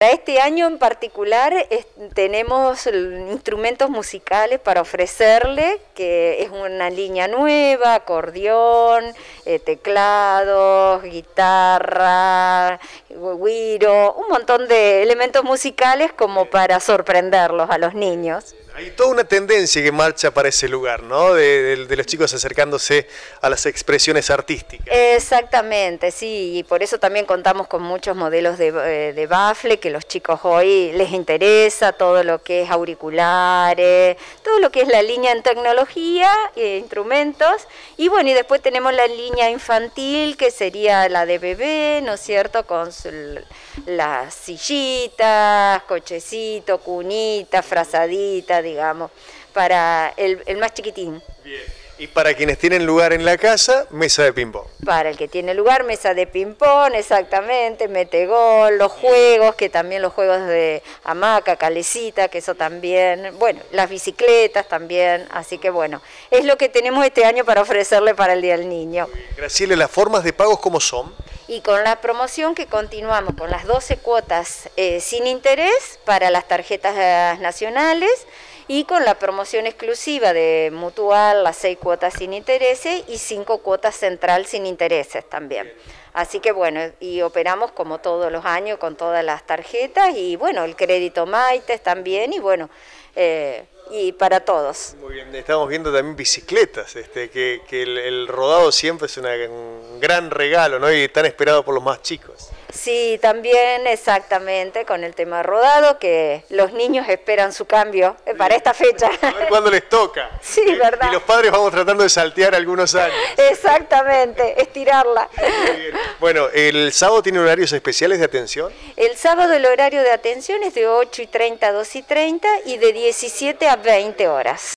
Para este año en particular tenemos instrumentos musicales para ofrecerle, que es una línea nueva, acordeón, teclados, guitarra, güiro, un montón de elementos musicales como para sorprenderlos a los niños. Hay toda una tendencia que marcha para ese lugar, ¿no? De los chicos acercándose a las expresiones artísticas. Exactamente, sí, y por eso también contamos con muchos modelos de bafle, que los chicos hoy les interesa, todo lo que es auriculares, todo lo que es la línea en tecnología, instrumentos, y bueno, y después tenemos la línea infantil, que sería la de bebé, ¿no es cierto?, con las sillitas, cochecito, cunita, frazadita, digamos, para el más chiquitín. Bien. Y para quienes tienen lugar en la casa, mesa de ping-pong. Para el que tiene lugar, mesa de ping-pong, exactamente, metegol, los juegos, que también los juegos de hamaca, calecita, que eso también, bueno, las bicicletas también, así que bueno, es lo que tenemos este año para ofrecerle para el Día del Niño. Graciela, ¿las formas de pagos cómo son? Y con la promoción que continuamos con las 12 cuotas sin interés para las tarjetas nacionales, y con la promoción exclusiva de Mutual, las 6 cuotas sin intereses y 5 cuotas central sin intereses también. Así que bueno, y operamos como todos los años con todas las tarjetas y bueno, el crédito Maites también y bueno, y para todos. Muy bien, estamos viendo también bicicletas, que el rodado siempre es un gran regalo, ¿no? Y tan esperado por los más chicos. Sí, también exactamente con el tema rodado, que los niños esperan su cambio para esta fecha. A ver cuándo les toca. Sí, verdad. Y los padres vamos tratando de saltear algunos años. Exactamente, estirarla. Muy bien. Bueno, ¿el sábado tiene horarios especiales de atención? El sábado el horario de atención es de 8:30 a 2:30 y de 17 a 20 horas.